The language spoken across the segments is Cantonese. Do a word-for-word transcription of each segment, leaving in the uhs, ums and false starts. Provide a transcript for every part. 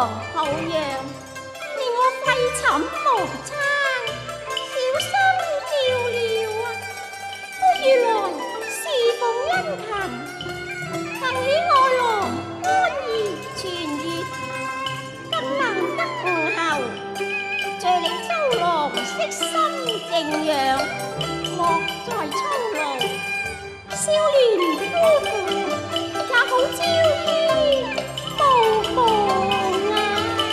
郎好樣，令我廢寢無餐，小心照料啊！不如來侍奉殷勤，幸起我郎安然全熱，更難得午後，謝你周郎悉心靜養，莫再操勞，少年夫婦也好朝夕無妨啊！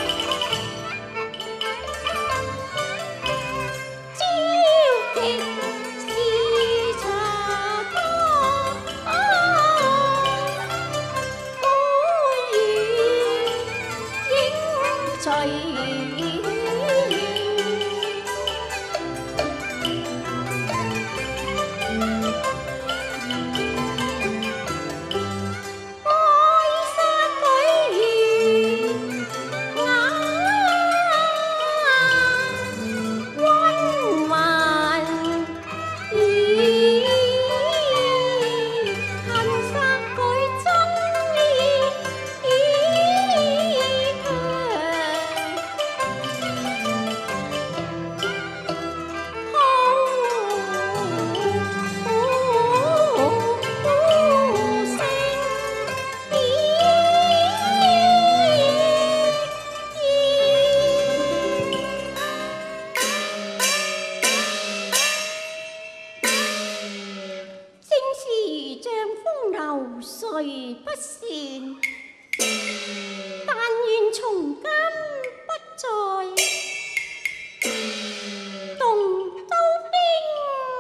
朝夕是茶多，歡愉應隨。誰不善？但願從今不再動刀兵。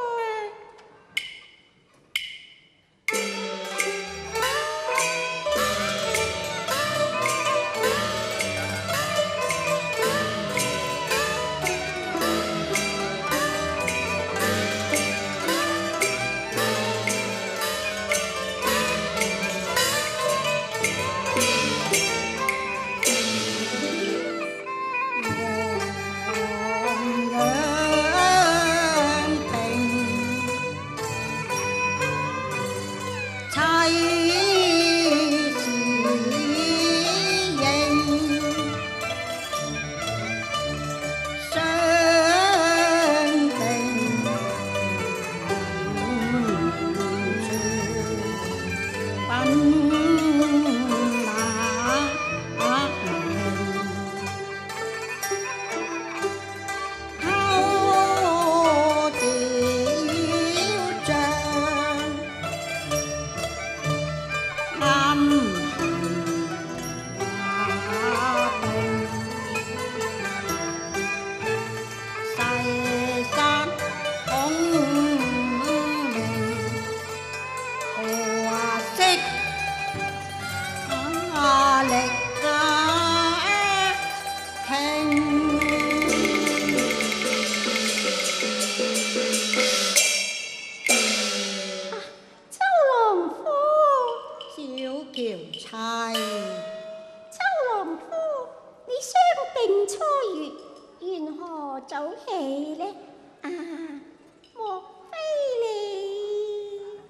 早起呢？啊，莫非你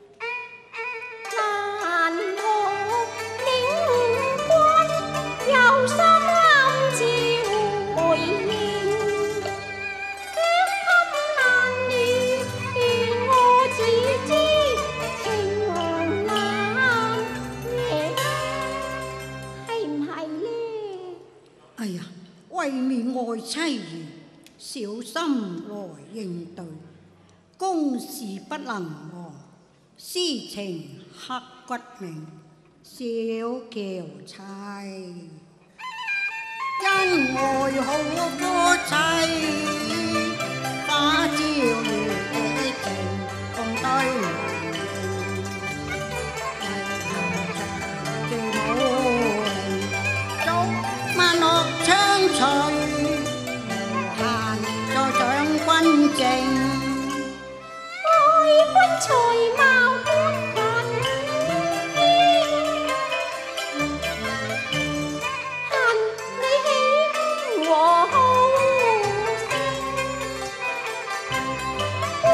難學領軍，有心暗照回應，卻暗難斷，我只知情難認，係唔係呢？ 哎呀，為免愛妻兒，小心來應對，公事不能忘，私情刻骨銘，小喬妻。恩愛好夫妻，花朝月的情共對望，早晚樂暢隨。君正， 愛君才貌般品，恨你喜和好勝，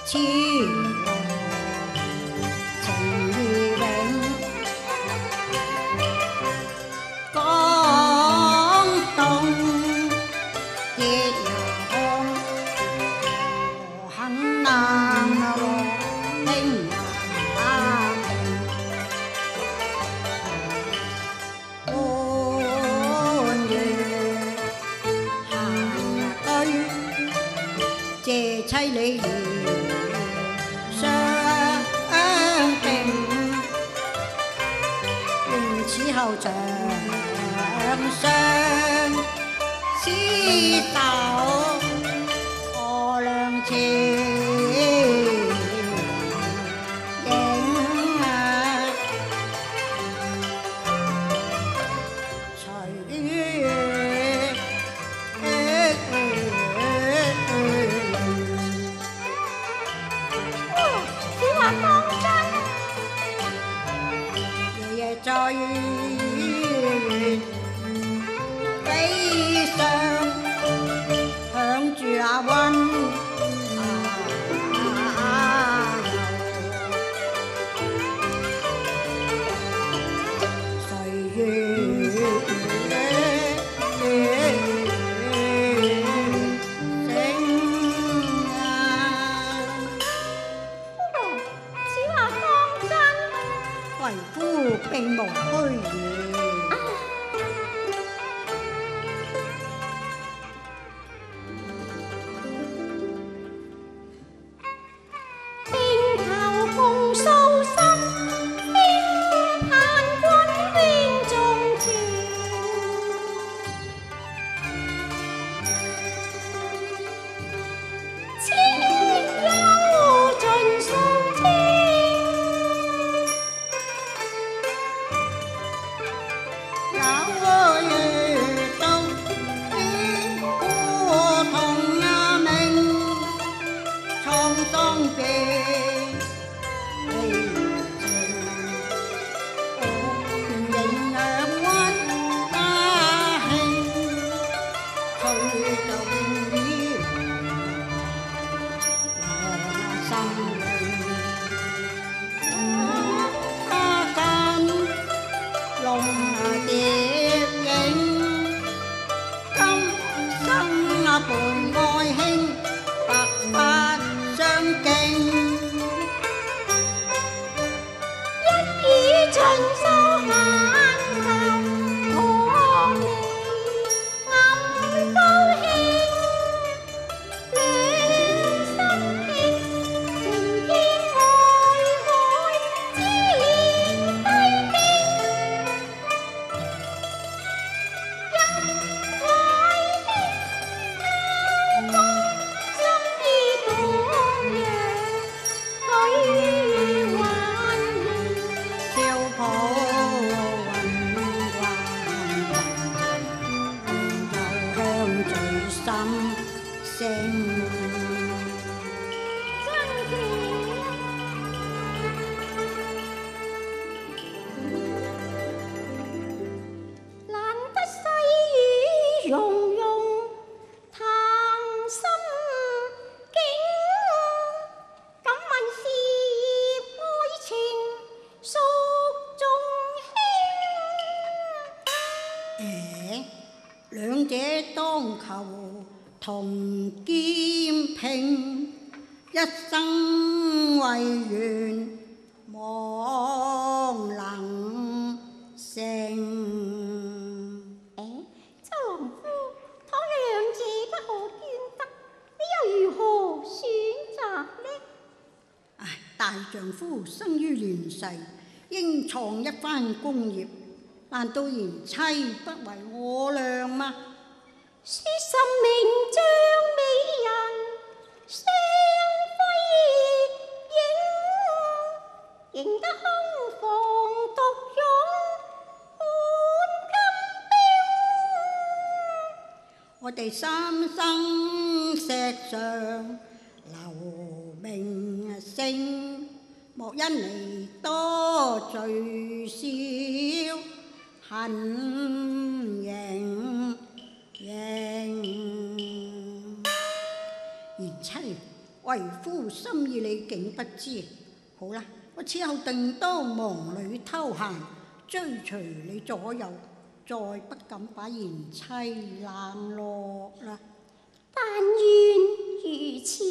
痴郎情意永，廣東結也空，何肯能和興也定，歡愉下居，謝妻你兒相定，願此後長相廝守，可兩情影隨緣。 此話當真？ 夜夜在飛上，響住那溫歲月星啊！ 此話當真？ 為夫並無虛言。 並頭共訴心，輕嘆君輕重情。千憂盡訴清， 有遇到邊個同阿明滄桑別離情，我仍讓溫家興，佢就永遠我心靈。他間龍蝶影，今生啊伴愛卿，白髮相敬。 一語盡訴眼頭，我你暗高興，兩心興，情天愛海，知連帝京。因愛卿他公心意蕩漾，許幻形。 笑抱雲橫，又向聚心聲。 真嘅，難得細雨融融，談心境。敢問是愛情屬重輕？ 誒，兩者當求同兼拼，一生為願望能成。 誒，周郎夫，倘若兩者不可兼得，你又如何選擇呢？ 唉，大丈夫生於亂世，應創一番功業，難道賢妻不為我量嗎？ 書心名將美人，雙輝映，映得空房獨擁半金冰。 我哋三生石上留名聲，莫因你多聚少，恨盈盈。賢妻， 為夫心意你竟不知。好啦，我此後定當忙裏偷閒，追隨你左右，再不敢把賢妻冷落啦。 但願如此。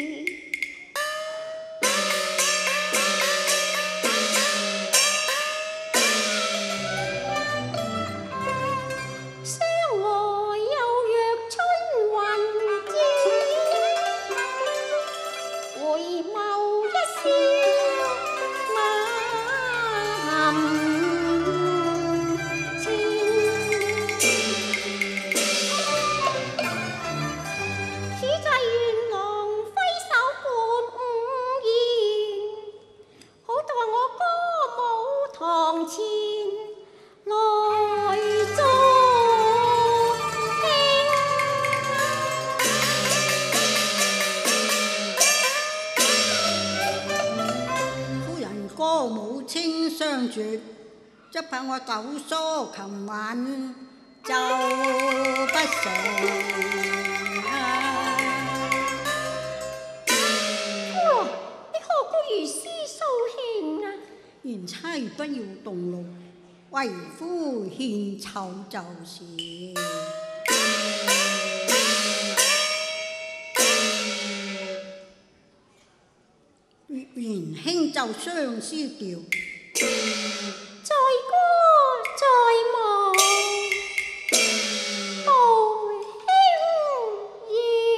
只怕我九疏琴韻就不成啊！ 哇！你何故如斯掃興啊？ 賢妻不要動怒，為夫獻醜就是。賢兄就相思調。 在歌在望，無輕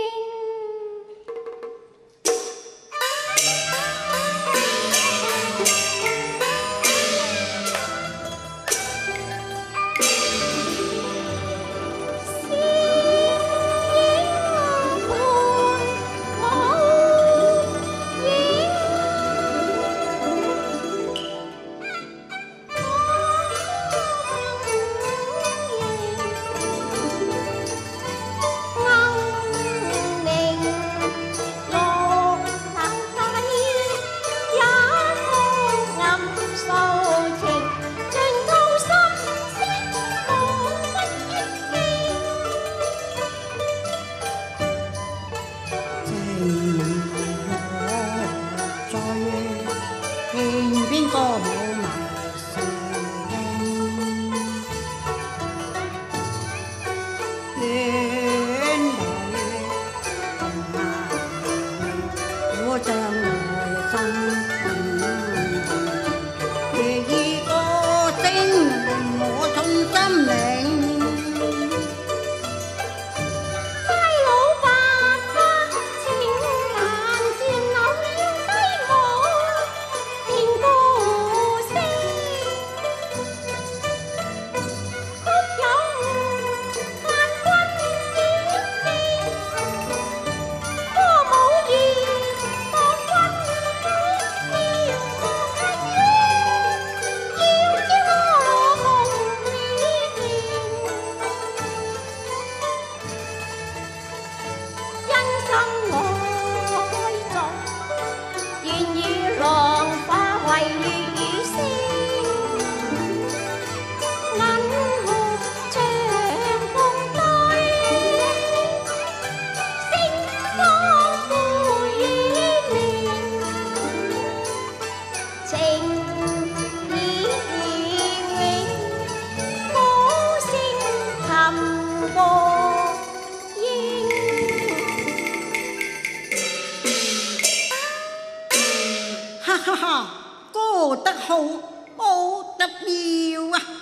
哈哈，歌得好，舞得妙啊！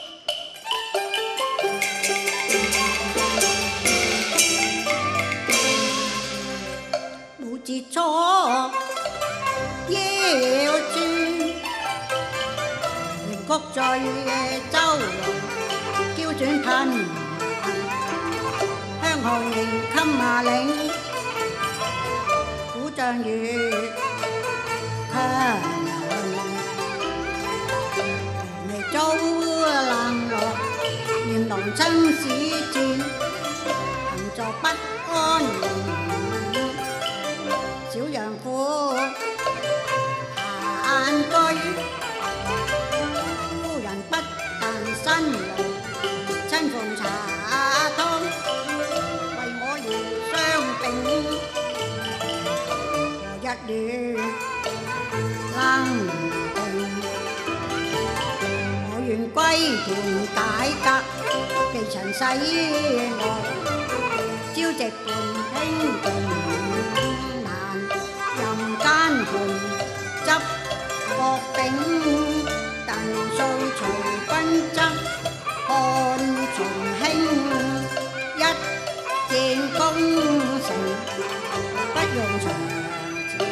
冇節錯，要轉，靈曲在周圍嬌轉噴，香號迎襟下領，古象月。未遭冷落，連郎親使戰，行坐不安寧。小陽婦閒居，夫人不但辛勞，親奉茶湯，為我而相並。 亂能定。我願歸田解革，避塵世外，朝夕伴輕共難，任間盤執國柄，但須隨君側看重興。一戰功成，不用長戰。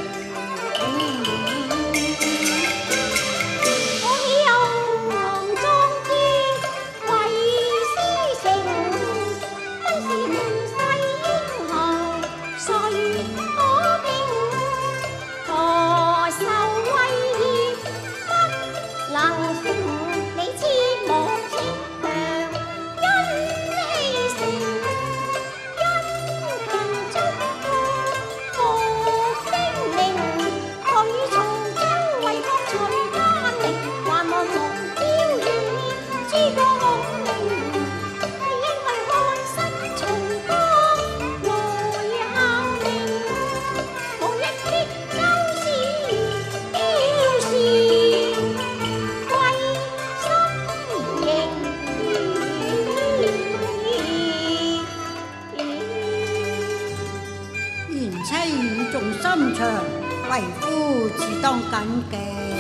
我喜有昂壯志，為師承。不是亂世英雄，誰可拼？何受威脅，不能成。你知我逞強，因氣盛，因勤足破何聲名。佢從周圍各除奸佞，還望望朝雨，諸葛孔明。係因為漢室從國來效命，無一的周氏標示，貴心仍然。 賢妻語重心長，為夫自當謹記。